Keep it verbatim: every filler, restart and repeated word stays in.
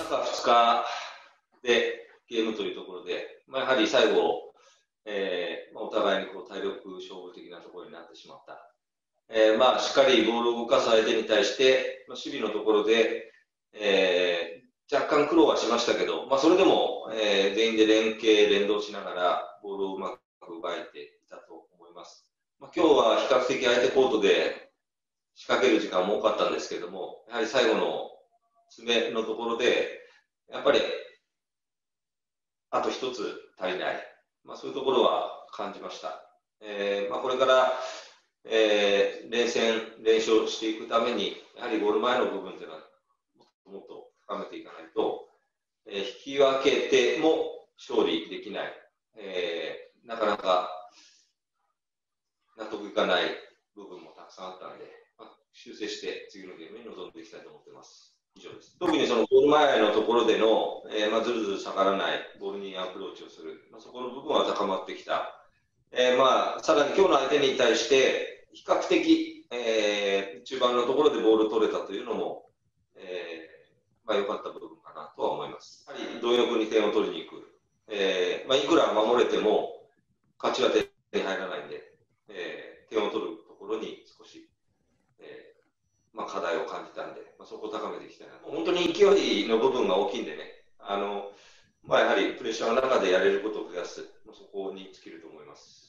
中ふつかでゲームというところで、まあ、やはり最後、えーまあ、お互いにこう体力勝負的なところになってしまった。えーまあ、しっかりボールを動かす相手に対して、まあ、守備のところで、えー、若干苦労はしましたけど、まあ、それでも、えー、全員で連携、連動しながらボールをうまく奪えていたと思います。まあ、今日は比較的相手コートで仕掛ける時間も多かったんですけども、やはり最後の詰めのところで、やっぱりあと一つ足りない、まあ、そういうところは感じました。えーまあ、これから、えー、連戦、連勝していくために、やはりゴール前の部分というのはもっともっと深めていかないと、えー、引き分けても勝利できない、えー、なかなか納得いかない部分もたくさんあったので、まあ、修正して次のゲームに臨んでいきたいと思っています。以上です。特にそのゴール前のところでの、えーまあ、ずるずる下がらないボールにアプローチをする、まあ、そこの部分は高まってきた。えーまあ、さらに今日の相手に対して比較的、えー、中盤のところでボールを取れたというのも、えーまあ、良かった部分かなとは思います。やはり貪欲に点を取りに行く、えーまあ、いくら守れても勝ちは手に入らないんで、えー、点を取るところに少し、えーまあ、課題を感じたんで、まあ、そこを高めていきたいな。本当に勢いの部分が大きいんでね、あのまあ、やはりプレッシャーの中でやれることを増やす、そこに尽きると思います。